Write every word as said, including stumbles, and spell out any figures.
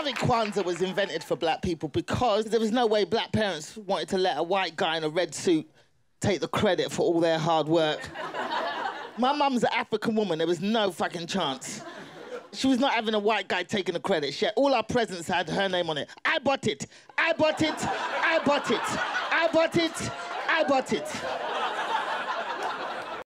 think Kwanzaa was invented for black people because there was no way black parents wanted to let a white guy in a red suit take the credit for all their hard work. My mum's an African woman, there was no fucking chance. She was not having a white guy taking the credit. She had, all our presents had her name on it. I bought it, I bought it, I bought it, I bought it, I bought it.